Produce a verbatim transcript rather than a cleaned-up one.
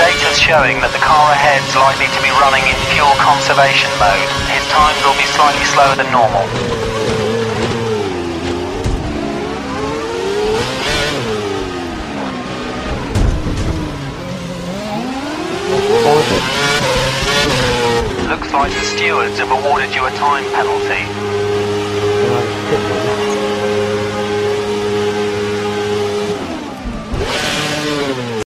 Data's showing that the car ahead's likely to be running in fuel conservation mode. His times will be slightly slower than normal. Looks like the stewards have awarded you a time penalty.